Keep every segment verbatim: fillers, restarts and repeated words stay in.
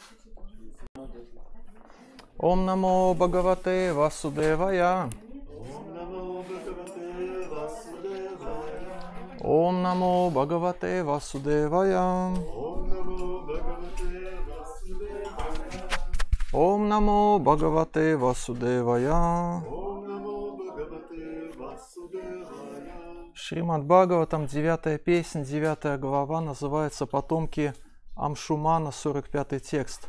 Ом намо Бхагавате Васудевая. Ом намо Бхагавате Васудевая. Ом намо Бхагавате Васудевая. Шримад Бхагаватам, девятая песня, девятая глава, называется «Потомки Амшумана», сорок пятый текст.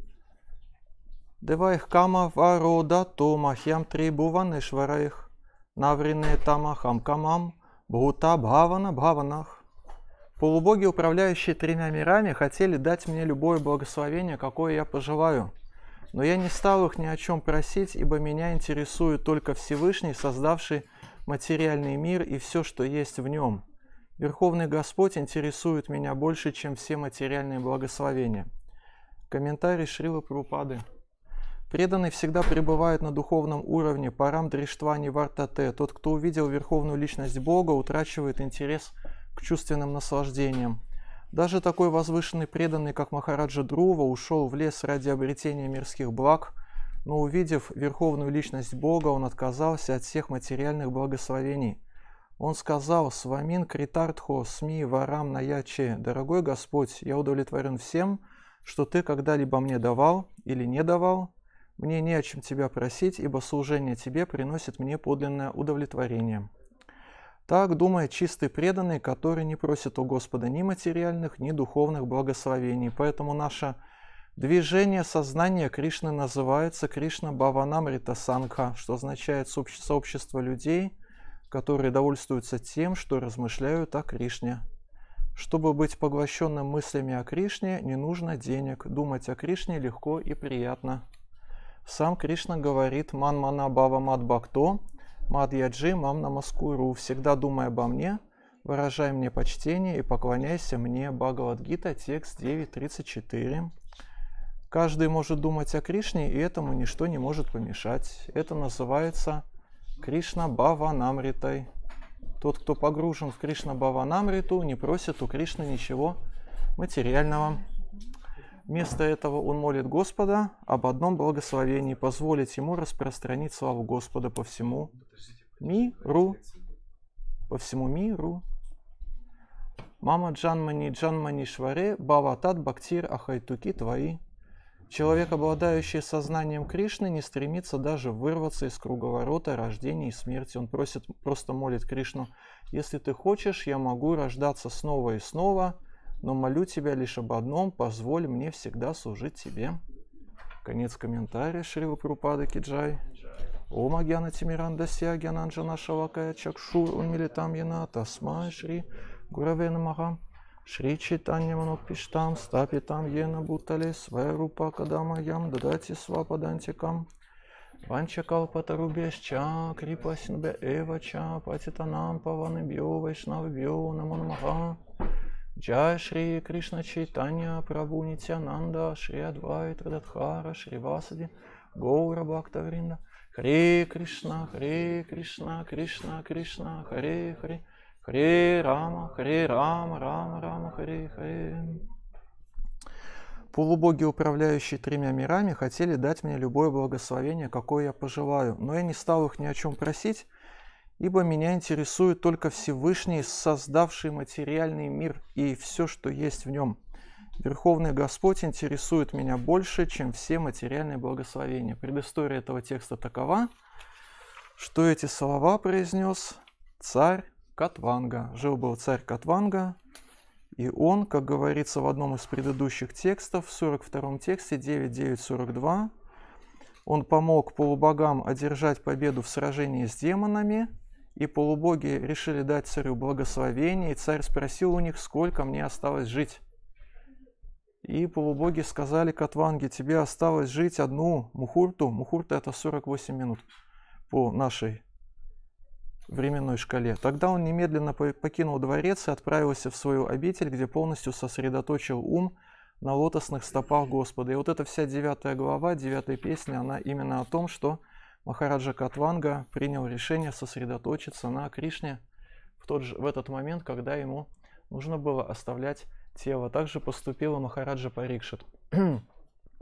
Девайх кама варода то махьям трибуванешварайх наврине тамахам камам бхута бхавана бхаванах. Полубоги, управляющие тремя мирами, хотели дать мне любое благословение, какое я пожелаю. Но я не стал их ни о чем просить, ибо меня интересует только Всевышний, создавший материальный мир и все, что есть в нем. Верховный Господь интересует меня больше, чем все материальные благословения. Комментарий Шрилы Прабхупады. Преданный всегда пребывает на духовном уровне, парам дриштвани вартате. Тот, кто увидел верховную личность Бога, утрачивает интерес к чувственным наслаждениям. Даже такой возвышенный преданный, как Махараджа Друва, ушел в лес ради обретения мирских благ, но увидев верховную личность Бога, он отказался от всех материальных благословений. Он сказал: «Свамин критартхо сми варам наяче». «Дорогой Господь, я удовлетворен всем, что Ты когда-либо мне давал или не давал. Мне не о чем Тебя просить, ибо служение Тебе приносит мне подлинное удовлетворение». Так думает чистый преданный, который не просит у Господа ни материальных, ни духовных благословений. Поэтому наше движение сознания Кришны называется Кришна Бхаванамрита Сангха, что означает сообщество людей, которые довольствуются тем, что размышляют о Кришне. Чтобы быть поглощенным мыслями о Кришне, не нужно денег. Думать о Кришне легко и приятно. Сам Кришна говорит: «Манмана бава мад бхакто, мад яджи мам намаскуру». «Всегда думай обо мне, выражай мне почтение и поклоняйся мне». Бхагавад-гита, текст девять тридцать четыре. Каждый может думать о Кришне, и этому ничто не может помешать. Это называется Кришна Бхаванамритой. Тот, кто погружен в Кришна Бхаванамриту, не просит у Кришны ничего материального. Вместо этого он молит Господа об одном благословении, позволить ему распространить славу Господа по всему миру. По всему миру. Мама Джанмани Джанмани Шваре Баватат Бхактир Ахайтуки Твои. Человек, обладающий сознанием Кришны, не стремится даже вырваться из круговорота рождения и смерти. Он просит, просто молит Кришну: «Если ты хочешь, я могу рождаться снова и снова, но молю тебя лишь об одном: позволь мне всегда служить тебе». Конец комментария. Шрила Прабхупада Ки Джай. Ом агьяна тимирандасья гьянанджана шалакая чакшур унмилитам яна тасмай шри гураве намаха. Шри Чайтанья Манопиштам Стапитам Йена Бутале Свайрупа Кадамаям Дадати Свападантикам Ванчакалпатарубешча Крипасинбе Эвача Патитанам Паваныбьё Вайшнавбьё Наманамаха. Джай Шри Кришна Чайтанья Прабху Нитянанда Шри Адвайт Радхара Шри Васади Гаура Бхактавринда. Хре Кришна, Хре Кришна, Кришна Кришна, Хре Хре. Хре Рама, Хре Рама, Рама Рама, Хре Хре. Полубоги, управляющие тремя мирами, хотели дать мне любое благословение, какое я пожелаю, но я не стал их ни о чем просить, ибо меня интересует только Всевышний, создавший материальный мир и все, что есть в нем. Верховный Господь интересует меня больше, чем все материальные благословения. Предыстория этого текста такова, что эти слова произнес царь Катванга. Жил-был царь Катванга, и он, как говорится в одном из предыдущих текстов, в сорок втором тексте девять девять сорок два, он помог полубогам одержать победу в сражении с демонами, и полубоги решили дать царю благословение, и царь спросил у них: «Сколько мне осталось жить?» И полубоги сказали Катванге: «Тебе осталось жить одну мухурту». Мухурта — это сорок восемь минут по нашей временной шкале. Тогда он немедленно покинул дворец и отправился в свою обитель, где полностью сосредоточил ум на лотосных стопах Господа. И вот эта вся девятая глава, девятая песня, она именно о том, что Махараджа Катванга принял решение сосредоточиться на Кришне в, тот же, в этот момент, когда ему нужно было оставлять тело. Также поступила Махараджа Парикшит.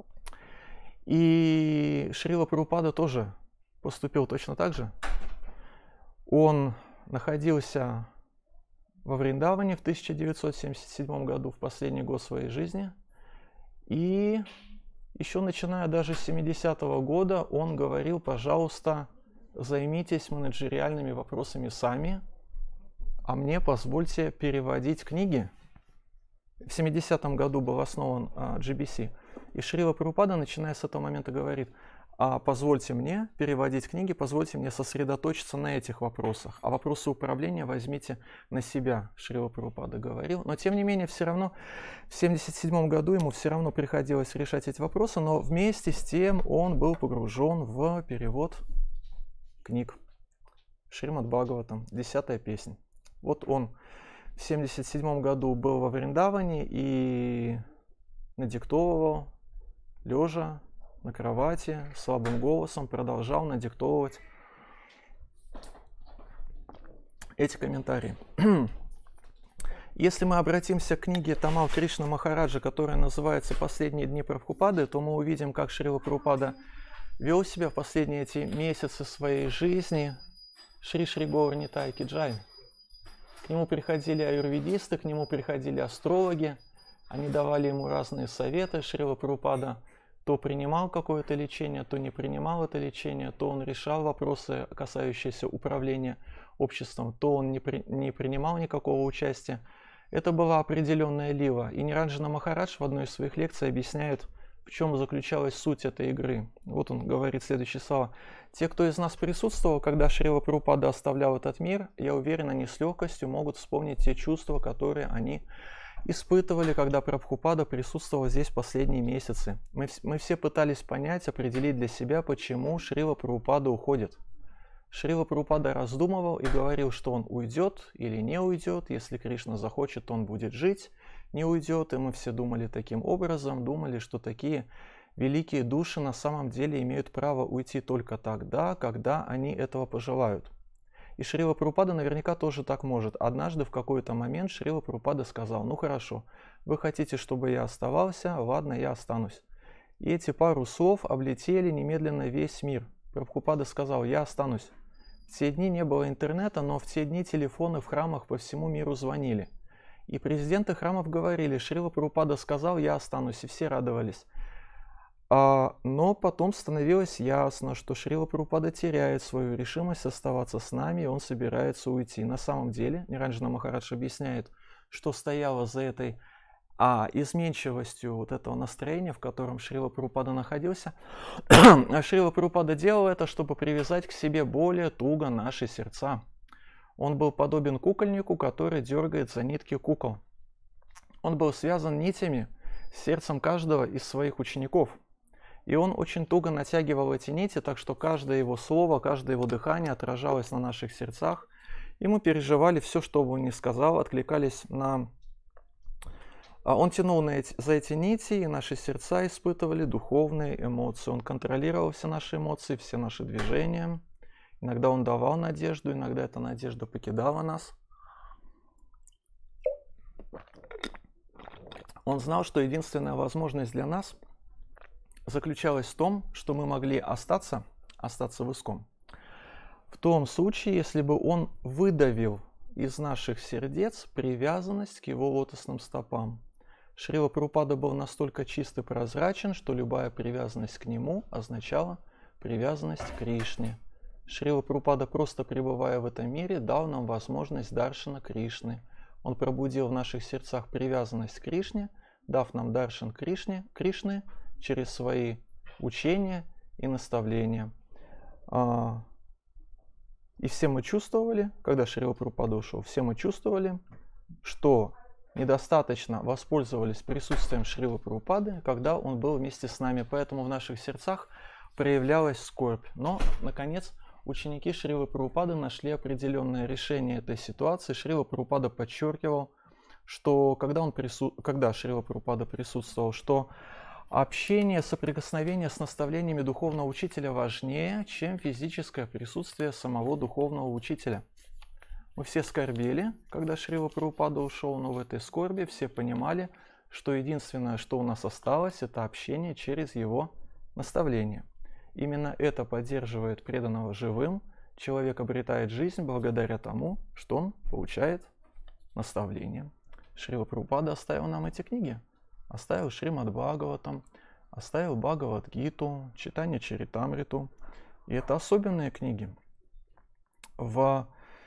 И Шрила Прабхупада тоже поступил точно так же. Он находился во Вриндаване в тысяча девятьсот семьдесят седьмом году, в последний год своей жизни. И еще начиная даже с семидесятого года он говорил: пожалуйста, займитесь менеджериальными вопросами сами, а мне позвольте переводить книги. В семидесятом году был основан а, джи би си. И Шрила Прабхупада, начиная с этого момента, говорит: а позвольте мне переводить книги, позвольте мне сосредоточиться на этих вопросах. А вопросы управления возьмите на себя, Шрила Прабхупада говорил. Но тем не менее, все равно в семьдесят седьмом году ему все равно приходилось решать эти вопросы, но вместе с тем он был погружен в перевод книг. Шримад Бхагаватам, десятая песня. Вот он в семьдесят седьмом году был во Вриндаване и надиктовывал, лежа на кровати, слабым голосом продолжал надиктовывать эти комментарии. Если мы обратимся к книге Тамал Кришна Махараджа, которая называется «Последние дни Прабхупады», то мы увидим, как Шрила Прабхупада вел себя в последние эти месяцы своей жизни. Шри Шри Гаур Нитай Ки Джай. К нему приходили аюрведисты, к нему приходили астрологи, они давали ему разные советы. Шрила Прабхупада то принимал какое-то лечение, то не принимал это лечение, то он решал вопросы, касающиеся управления обществом, то он не, при, не принимал никакого участия. Это была определенная лила. И Ниранджана Махарадж в одной из своих лекций объясняет, в чем заключалась суть этой игры. Вот он говорит следующие слова. Те, кто из нас присутствовал, когда Шрила Прабхупада оставлял этот мир, я уверен, они с легкостью могут вспомнить те чувства, которые они испытывали, когда Прабхупада присутствовал здесь последние месяцы. Мы, мы все пытались понять, определить для себя, почему Шрила Прабхупада уходит. Шрила Прабхупада раздумывал и говорил, что он уйдет или не уйдет. Если Кришна захочет, он будет жить, не уйдет. И мы все думали таким образом, думали, что такие великие души на самом деле имеют право уйти только тогда, когда они этого пожелают. И Шрила Прабхупада наверняка тоже так может. Однажды в какой-то момент Шрила Прабхупада сказал: ну хорошо, вы хотите, чтобы я оставался, ладно, я останусь. И эти пару слов облетели немедленно весь мир. Прабхупада сказал: я останусь. В те дни не было интернета, но в те дни телефоны в храмах по всему миру звонили. И президенты храмов говорили: Шрила Прабхупада сказал, я останусь, и все радовались. А, но потом становилось ясно, что Шрила Прабхупада теряет свою решимость оставаться с нами, и он собирается уйти. На самом деле, Ниранджана Махарадж объясняет, что стояло за этой а, изменчивостью вот этого настроения, в котором Шрила Прабхупада находился. Шрила Прабхупада делал это, чтобы привязать к себе более туго наши сердца. Он был подобен кукольнику, который дергает за нитки кукол. Он был связан нитями с сердцем каждого из своих учеников. И он очень туго натягивал эти нити, так что каждое его слово, каждое его дыхание отражалось на наших сердцах. И мы переживали все, что бы он ни сказал, откликались на... Он тянул на эти, за эти нити, и наши сердца испытывали духовные эмоции. Он контролировал все наши эмоции, все наши движения. Иногда он давал надежду, иногда эта надежда покидала нас. Он знал, что единственная возможность для нас заключалась в том, что мы могли остаться, остаться в Искон. В том случае, если бы он выдавил из наших сердец привязанность к его лотосным стопам. Шрила Прабхупада был настолько чист и прозрачен, что любая привязанность к нему означала привязанность к Кришне. Шрила Прабхупада, просто пребывая в этом мире, дал нам возможность даршана Кришны. Он пробудил в наших сердцах привязанность к Кришне, дав нам даршан Кришне, Кришны через свои учения и наставления. И все мы чувствовали, когда Шрила Прабхупада ушел, все мы чувствовали, что недостаточно воспользовались присутствием Шрилы Прабхупады, когда он был вместе с нами. Поэтому в наших сердцах проявлялась скорбь. Но, наконец, ученики Шрилы Прабхупады нашли определенное решение этой ситуации. Шрила Прабхупада подчеркивал, что когда, он прису... когда Шрила Прабхупада присутствовал, что общение, соприкосновение с наставлениями духовного учителя важнее, чем физическое присутствие самого духовного учителя. Мы все скорбели, когда Шрила Прабхупада ушел, но в этой скорби все понимали, что единственное, что у нас осталось, это общение через его наставление. Именно это поддерживает преданного живым. Человек обретает жизнь благодаря тому, что он получает наставление. Шрила Прабхупада оставил нам эти книги. Оставил Шримад Бхагаватам, оставил Бхагавад-гиту, Читание Чаритамриту. И это особенные книги. В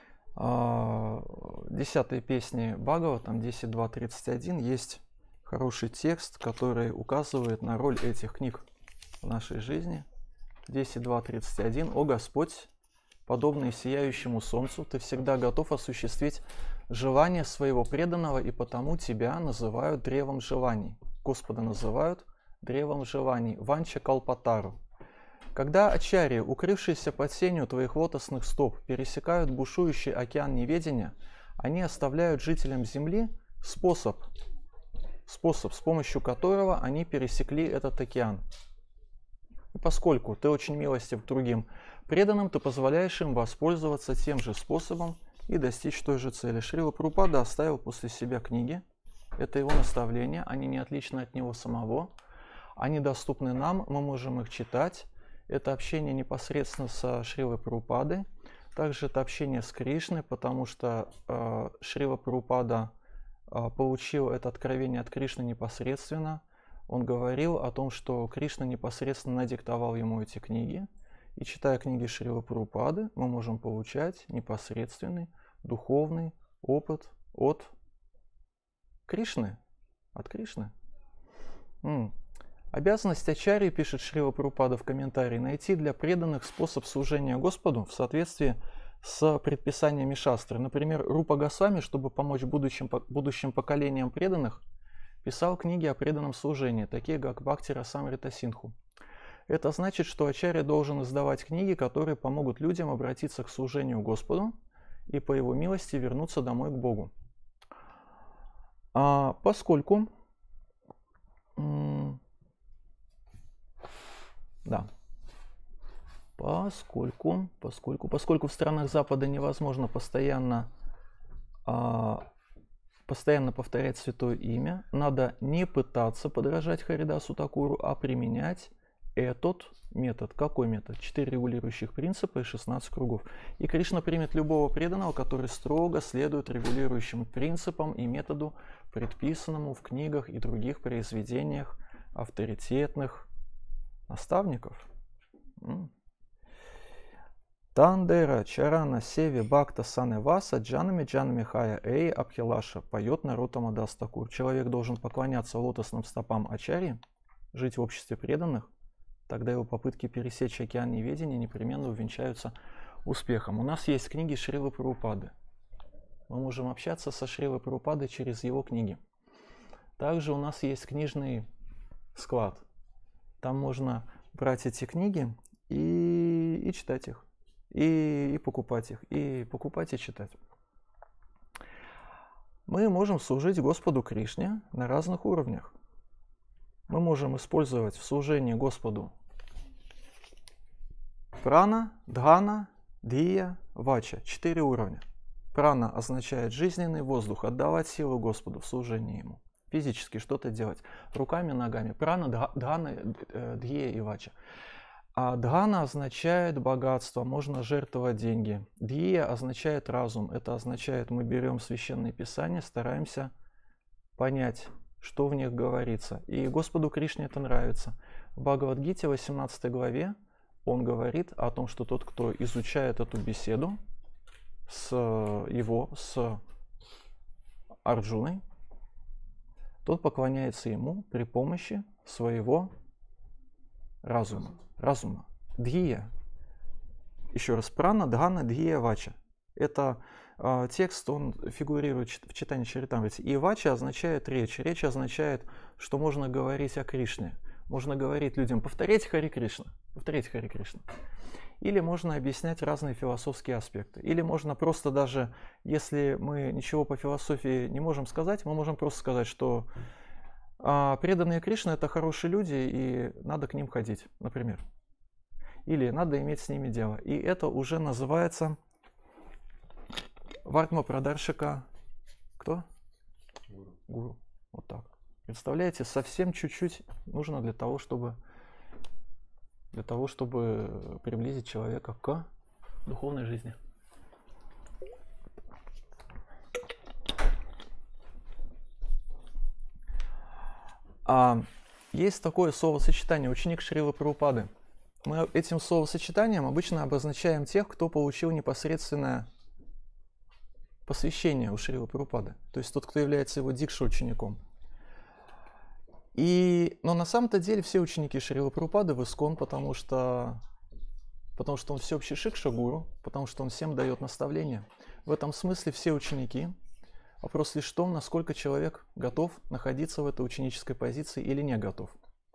э, десятой песне Бхагаватам десять два тридцать один есть хороший текст, который указывает на роль этих книг в нашей жизни. десять два тридцать один. «О Господь, подобный сияющему солнцу, ты всегда готов осуществить желание своего преданного, и потому тебя называют древом желаний». Господа называют древом желаний. Ванча Калпатару. Когда ачарьи, укрывшиеся под сенью твоих лотосных стоп, пересекают бушующий океан неведения, они оставляют жителям земли способ, способ, с помощью которого они пересекли этот океан. И поскольку ты очень милостив к другим преданным, ты позволяешь им воспользоваться тем же способом и достичь той же цели. Шрила Прабхупада оставил после себя книги. Это его наставления, они не отличны от него самого. Они доступны нам, мы можем их читать. Это общение непосредственно со Шрилой Прабхупадой. Также это общение с Кришной, потому что э, Шрила Прабхупада э, получил это откровение от Кришны непосредственно. Он говорил о том, что Кришна непосредственно надиктовал ему эти книги. И читая книги Шрилы Прабхупады, мы можем получать непосредственный духовный опыт от Кришны. От Кришны. М. Обязанность ачарьи, пишет Шрила Прабхупада в комментарии, найти для преданных способ служения Господу в соответствии с предписаниями шастры. Например, Рупа Госвами, чтобы помочь будущим, будущим поколениям преданных, писал книги о преданном служении, такие как Бхакти Расамрита Синху. Это значит, что ачарья должен издавать книги, которые помогут людям обратиться к служению Господу и по его милости вернуться домой к Богу. А поскольку... Да. Поскольку, поскольку, поскольку в странах Запада невозможно постоянно, а, постоянно повторять святое имя, надо не пытаться подражать Харидасу Такуру, а применять этот метод. Какой метод? Четыре регулирующих принципа и шестнадцать кругов. И Кришна примет любого преданного, который строго следует регулирующим принципам и методу, предписанному в книгах и других произведениях авторитетных наставников. Тандера Чарана Севи Бхакта Саневаса Джанами Джанами Хая Эй Абхилаша, поет Нароттама Дас Такур. Человек должен поклоняться лотосным стопам ачарьи, жить в обществе преданных, тогда его попытки пересечь океан неведения непременно увенчаются успехом. У нас есть книги Шрилы Прабхупады. Мы можем общаться со Шрилой Прабхупадой через его книги. Также у нас есть книжный склад. Там можно брать эти книги и, и читать их, и, и покупать их, и покупать и читать. Мы можем служить Господу Кришне на разных уровнях. Мы можем использовать в служении Господу прана, дхана, дхия, вача. Четыре уровня. Прана означает жизненный воздух, отдавать силу Господу в служении Ему. Физически что-то делать. Руками, ногами. Прана, дхана, дхия и вача. А дхана означает богатство, можно жертвовать деньги. Дхия означает разум. Это означает, мы берем священные писания, стараемся понять, что в них говорится. И Господу Кришне это нравится. В Бхагавад-гите, восемнадцатой главе, он говорит о том, что тот, кто изучает эту беседу с его, с Арджуной, тот поклоняется ему при помощи своего разума. разума. Дхия. Еще раз, прана, дхана, дхия, вача. Это э, текст, он фигурирует в читании Чаритамрити. И вача означает речь. Речь означает, что можно говорить о Кришне. Можно говорить людям, повторять Хари Кришна. Повторять Хари Кришна. Или можно объяснять разные философские аспекты. Или можно просто даже, если мы ничего по философии не можем сказать, мы можем просто сказать, что а, преданные Кришне это хорошие люди, и надо к ним ходить, например. Или надо иметь с ними дело. И это уже называется Вартма Прадаршика. Кто? Гуру. Гуру. Вот так. Представляете, совсем чуть-чуть нужно для того, чтобы для того, чтобы приблизить человека к духовной жизни. А есть такое словосочетание «ученик Шрилы Прабхупады». Мы этим словосочетанием обычно обозначаем тех, кто получил непосредственное посвящение у Шрилы Прабхупады, то есть тот, кто является его дикша-учеником. И, но на самом-то деле все ученики Шрилы Прабхупады в ИСККОН, потому что, потому что он всеобщий шикша-гуру, потому что он всем дает наставления. В этом смысле все ученики. Вопрос лишь в том, насколько человек готов находиться в этой ученической позиции или не готов.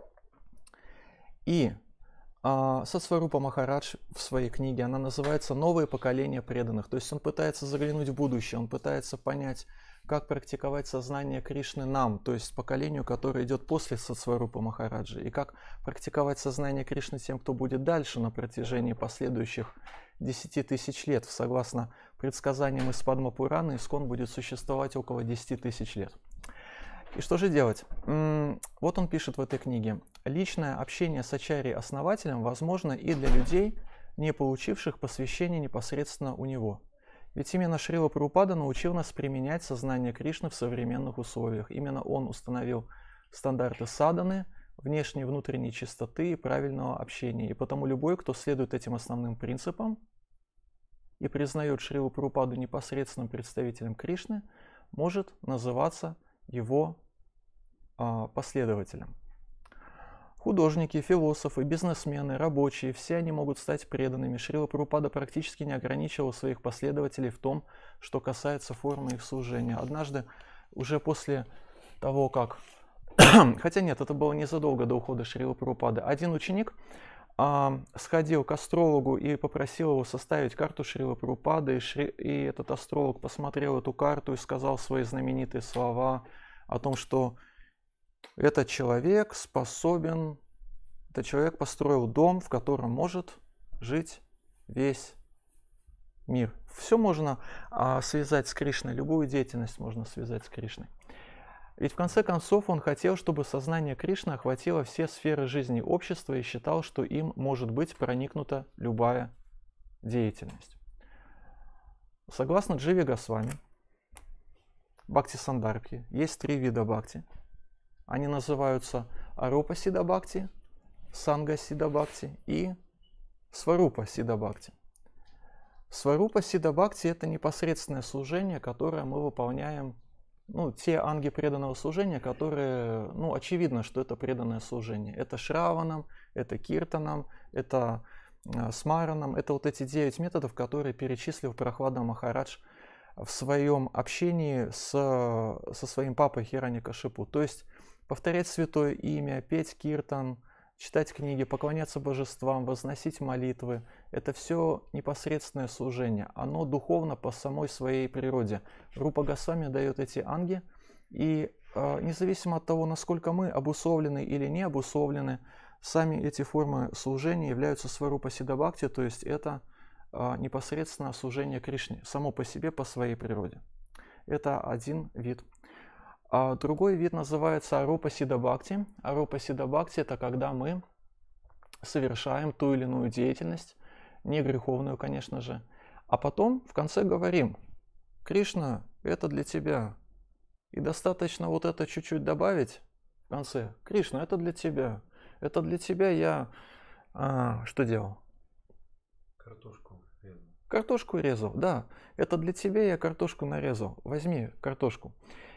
И а, Сатсварупа Махарадж в своей книге, она называется «Новое поколение преданных». То есть он пытается заглянуть в будущее, он пытается понять, как практиковать сознание Кришны нам, то есть поколению, которое идет после Сатсварупа Махараджи, и как практиковать сознание Кришны тем, кто будет дальше на протяжении последующих десяти тысяч лет. Согласно предсказаниям из Падма-пураны, ИСККОН будет существовать около десяти тысяч лет. И что же делать? Вот он пишет в этой книге. Личное общение с ачарьей-основателем возможно и для людей, не получивших посвящение непосредственно у него. Ведь именно Шрила Прабхупада научил нас применять сознание Кришны в современных условиях. Именно он установил стандарты садханы, внешней и внутренней чистоты и правильного общения. И потому любой, кто следует этим основным принципам и признает Шрилу Прабхупаду непосредственным представителем Кришны, может называться его а, последователем. Художники, философы, бизнесмены, рабочие, все они могут стать преданными. Шрила Прабхупада практически не ограничивал своих последователей в том, что касается формы их служения. Однажды, уже после того, как... Хотя нет, это было незадолго до ухода Шрилы Прабхупады. Один ученик а, сходил к астрологу и попросил его составить карту Шрилы Прабхупады. И, Шри... и этот астролог посмотрел эту карту и сказал свои знаменитые слова о том, что этот человек способен, этот человек построил дом, в котором может жить весь мир. Все можно а, связать с Кришной, любую деятельность можно связать с Кришной. Ведь в конце концов он хотел, чтобы сознание Кришны охватило все сферы жизни общества и считал, что им может быть проникнута любая деятельность. Согласно Дживе Госвами, Бхакти Сандарбхи, есть три вида бхакти. Они называются Арупа Сидха Бхакти, Санга Сидха Бхакти и Сварупа Сидха Бхакти. Сварупа Сидха Бхакти – это непосредственное служение, которое мы выполняем, ну, те анги преданного служения, которые, ну, очевидно, что это преданное служение. Это Шраванам, это Киртанам, это э, Смаранам, это вот эти девять методов, которые перечислил Прохлада Махарадж в своем общении с, со своим папой Хираньякашипу. То есть повторять святое имя, петь киртан, читать книги, поклоняться божествам, возносить молитвы – это все непосредственное служение. Оно духовно по самой своей природе. Рупа Госвами дает эти анги, и э, независимо от того, насколько мы обусловлены или не обусловлены, сами эти формы служения являются Сварупа Сидха Бхакти, то есть это э, непосредственно служение Кришне, само по себе, по своей природе. Это один вид. А другой вид называется Арупа Сидха Бхакти. Арупа Сидха Бхакти – это когда мы совершаем ту или иную деятельность, не греховную, конечно же, а потом в конце говорим: Кришна, это для тебя. И достаточно вот это чуть-чуть добавить в конце. Кришна, это для тебя. Это для тебя я а, что делал? Картошку резал. Картошку резал, да. Это для тебя я картошку нарезал. Возьми картошку.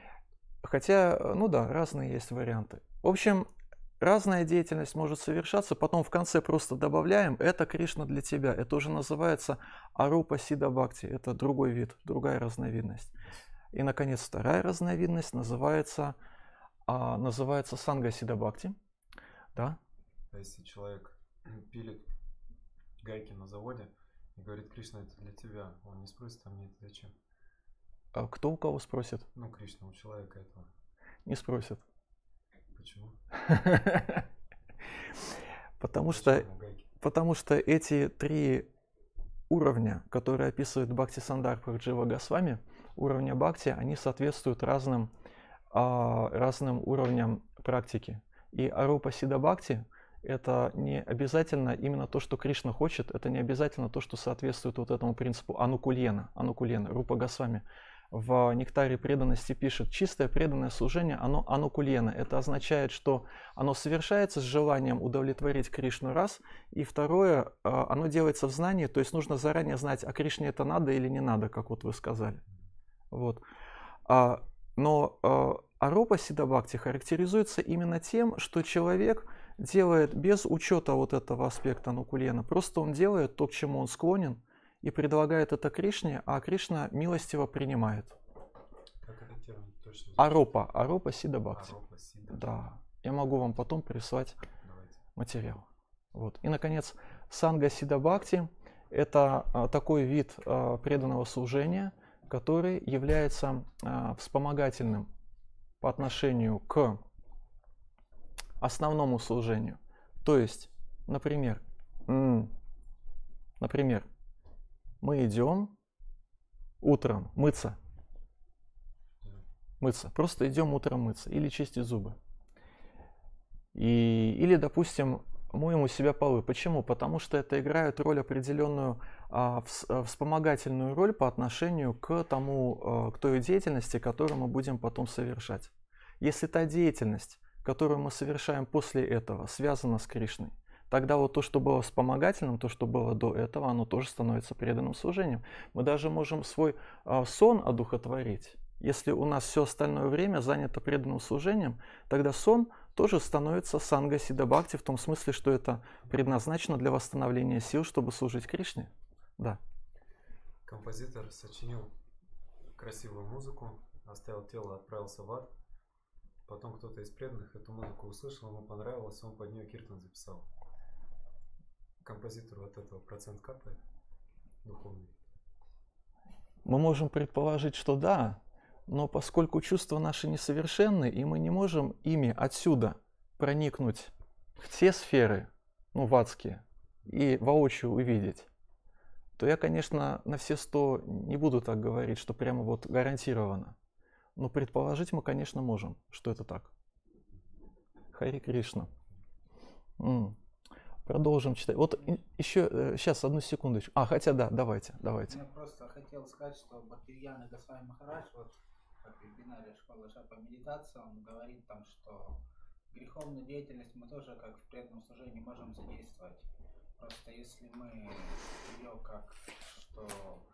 Хотя, ну да, разные есть варианты. В общем, разная деятельность может совершаться, потом в конце просто добавляем: это Кришна для тебя. Это уже называется Арупа Сидха Бхакти. Это другой вид, другая разновидность. И, наконец, вторая разновидность называется, а, называется Санга Сидха Бхакти. Да? А если человек пилит гайки на заводе и говорит: Кришна, это для тебя, он не спросит: а мне это зачем? А кто у кого спросит? Ну, Кришна, у человека этого. Не спросит. Почему? Потому что, потому что эти три уровня, которые описывает Бхакти Сандарбха Джива Госвами, уровня Бхакти, они соответствуют разным, разным уровням практики. И Арупа Сидха Бхакти это не обязательно именно то, что Кришна хочет, это не обязательно то, что соответствует вот этому принципу анукульена, анукульена. Рупа Госвами в «Нектаре преданности» пишет: чистое преданное служение, оно анукульена. Это означает, что оно совершается с желанием удовлетворить Кришну раз, и второе, оно делается в знании, то есть нужно заранее знать, а Кришне это надо или не надо, как вот вы сказали. Вот. Но Арупа Сиддхабхакти характеризуется именно тем, что человек делает без учета вот этого аспекта анукулена. Просто он делает то, к чему он склонен, и предлагает это Кришне, а Кришна милостиво принимает. Как этот термин точно? Аропа, Аропа Сиддхабхакти. Аропа Сиддхабхакти. Да. Я могу вам потом прислать Давайте. материал. Вот. И, наконец, Санга Сиддхабхакти – это а, такой вид а, преданного служения, который является а, вспомогательным по отношению к основному служению. То есть, например, например, мы идем утром мыться. Мыться. Просто идем утром мыться или чистить зубы. И, или, допустим, моем у себя полы. Почему? Потому что это играет роль определенную, а, вспомогательную роль по отношению к тому, а, к той деятельности, которую мы будем потом совершать. Если та деятельность, которую мы совершаем после этого, связана с Кришной, тогда вот то, что было вспомогательным, то, что было до этого, оно тоже становится преданным служением. Мы даже можем свой а, сон одухотворить. Если у нас все остальное время занято преданным служением, тогда сон тоже становится санга Сиддхабхакти, в том смысле, что это предназначено для восстановления сил, чтобы служить Кришне. Да. Композитор сочинил красивую музыку, оставил тело, отправился в ад. Потом кто-то из преданных эту музыку услышал, ему понравилось, он под нее киртан записал. Композитору от этого процент капает духовный? Мы можем предположить, что да, но поскольку чувства наши несовершенны, и мы не можем ими отсюда проникнуть в те сферы, ну, в адские, и воочию увидеть, то я, конечно, на все сто не буду так говорить, что прямо вот гарантированно. Но предположить мы, конечно, можем, что это так. Хари Кришна. М. Продолжим читать. Вот еще, сейчас, одну секундочку. А, хотя да, давайте, давайте. Я просто хотел сказать, что Бхактивинода Госвами Махарадж, вот как в вебинаре школы Жапа медитация, он говорит там, что греховную деятельность мы тоже как в преданном служении можем задействовать. Просто если мы ее как, что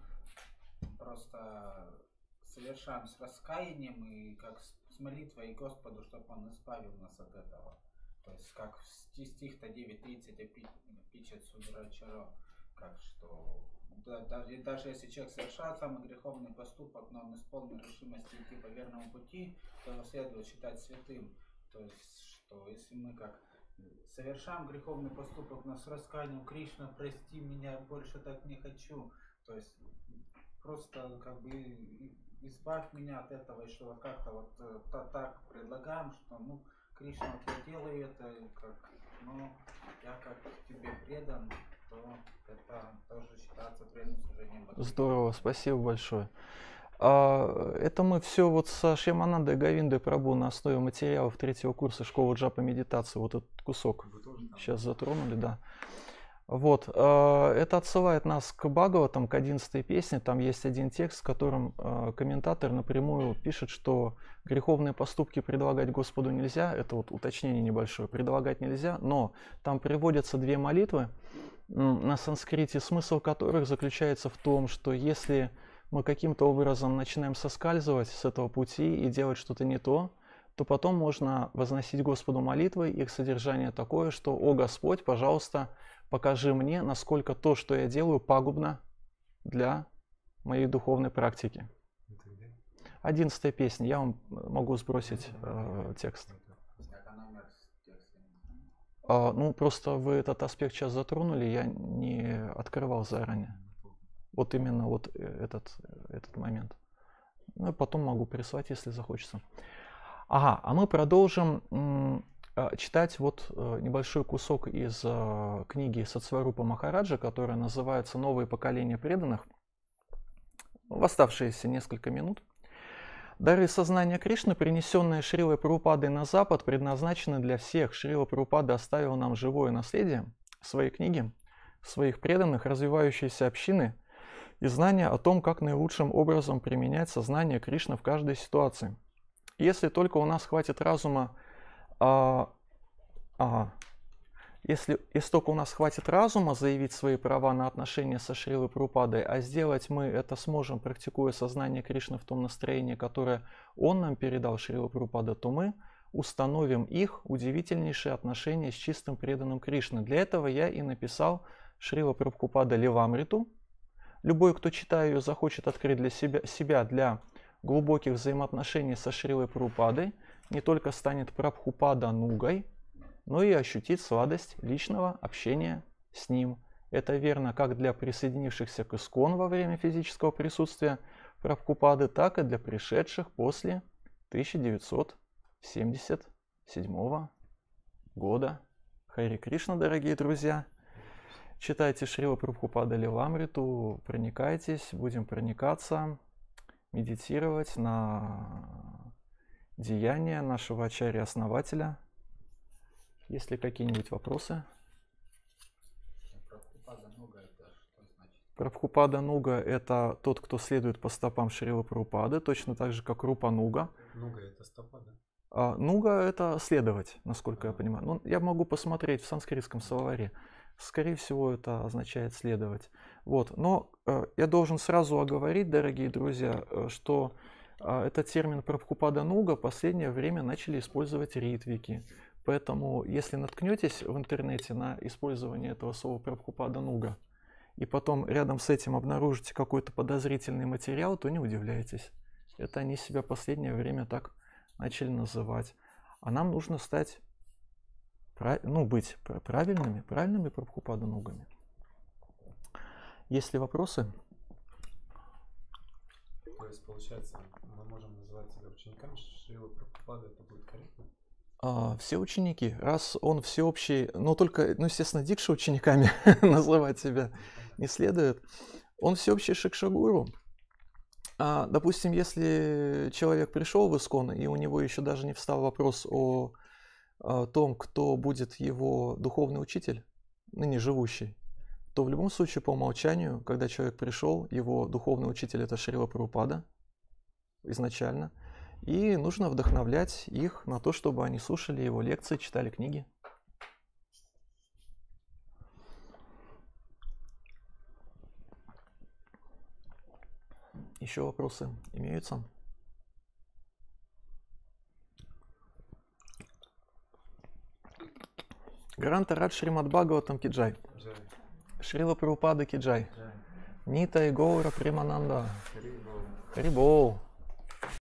просто совершаем с раскаянием и как с молитвой Господу, чтобы Он избавил нас от этого. То есть как стих-то девять тридцать пишет Судрачаро, как что да, даже, даже если человек совершает самый греховный поступок, но он исполнил решимости идти по верному пути, то его следует считать святым. То есть что если мы как совершаем греховный поступок, но с раскаянием: Кришна, прости меня, больше так не хочу. То есть просто как бы избавь меня от этого, и что вот как-то вот та, так предлагаем, что ну Кришна, вот я делаю это, как, ну я как тебе предан, то это тоже считается преданным служением. Здорово, спасибо большое. Это мы все вот со Шьяманандой Говиндой Прабху на основе материалов третьего курса школы Джапа медитации, вот этот кусок сейчас затронули, да. Вот, это отсылает нас к Бхагаватам, к одиннадцатой песне. Там есть один текст, в котором комментатор напрямую пишет, что греховные поступки предлагать Господу нельзя. Это вот уточнение небольшое, предлагать нельзя, но там приводятся две молитвы на санскрите, смысл которых заключается в том, что если мы каким-то образом начинаем соскальзывать с этого пути и делать что-то не то, то потом можно возносить Господу молитвы. Их содержание такое, что «О Господь, пожалуйста, покажи мне, насколько то, что я делаю, пагубно для моей духовной практики». Одиннадцатая песня. Я вам могу сбросить э, текст. А, ну, просто вы этот аспект сейчас затронули, я не открывал заранее. Вот именно вот этот, этот момент. Ну, и потом могу прислать, если захочется. Ага, а мы продолжим м, читать вот небольшой кусок из э, книги Сатсварупа Махараджа, которая называется «Новые поколения преданных». В оставшиеся несколько минут. Дары сознания Кришны, принесенные Шрилой Прабхупадой на Запад, предназначены для всех. Шрила Прабхупада оставил нам живое наследие, свои книги, своих преданных, развивающиеся общины и знания о том, как наилучшим образом применять сознание Кришны в каждой ситуации. Если только у нас хватит разума, а, ага, если, если только у нас хватит разума заявить свои права на отношения со Шрилой Прабхупадой, а сделать мы это сможем, практикуя сознание Кришны в том настроении, которое он нам передал, Шрила Прабхупада, то мы установим их удивительнейшие отношения с чистым преданным Кришны. Для этого я и написал Шрила Прабхупада Ливамриту. Любой, кто читая ее, захочет открыть для себя, себя для глубоких взаимоотношений со Шрилой Прабхупадой, не только станет Прабхупада Нугой, но и ощутит сладость личного общения с ним. Это верно как для присоединившихся к ИСККОН во время физического присутствия Прабхупады, так и для пришедших после тысяча девятьсот семьдесят седьмого года. Хари Кришна, дорогие друзья! Читайте Шрила Прабхупада Лиламриту, проникайтесь, будем проникаться, медитировать на деяния нашего ачарья-основателя. Есть ли какие-нибудь вопросы? Прабхупада Нуга это что значит? Прабхупада Нуга – это тот, кто следует по стопам Шрилы Прабхупады, точно так же, как Рупа Нуга. Нуга это стопа, да? А Нуга – это следовать, насколько я понимаю. Ну, я могу посмотреть в санскритском словаре. Скорее всего, это означает следовать. Вот. Но э, я должен сразу оговорить, дорогие друзья, э, что э, этот термин Прабхупада Нуга в последнее время начали использовать ритвики. Поэтому, если наткнетесь в интернете на использование этого слова Прабхупада Нуга, и потом рядом с этим обнаружите какой-то подозрительный материал, то не удивляйтесь. Это они себя в последнее время так начали называть. А нам нужно стать, ну, быть правильными, правильными Прабхупада Нугами. Есть ли вопросы? То есть, получается, мы можем называть себя учениками Шрилы Прабхупады, это будет корректно? А, все ученики, раз он всеобщий, но только, ну, естественно, дикши учениками называть себя не следует. Он всеобщий шикшагуру. А, допустим, если человек пришел в ИСККОН, и у него еще даже не встал вопрос о, о том, кто будет его духовный учитель, ныне живущий, то в любом случае по умолчанию, когда человек пришел, его духовный учитель это Шрила Прабхупада изначально, и нужно вдохновлять их на то, чтобы они слушали его лекции, читали книги. Еще вопросы имеются? Гранта Радж Шримад Бхагаватам Киджай. Шрила Прабхупада Киджай. Нита и Гоура Примананда. Харибол.